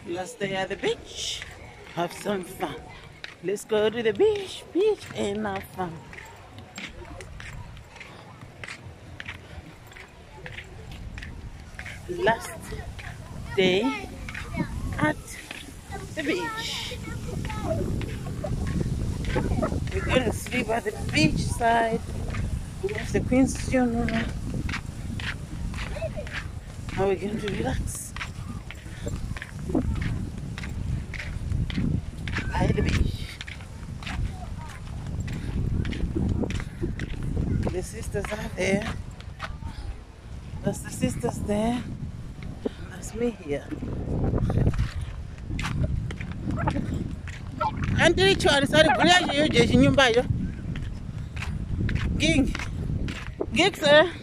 Let's stay at the beach, have some fun. Let's go to the beach, and have fun. Last day at the beach. We're going to sleep at the beach side. It's the Queen's funeral. Now we're going to relax by the beach. The sisters are there. That's the sisters there. That's me here. Auntie Richard, sorry, bring you just in your bio. Gig, sir.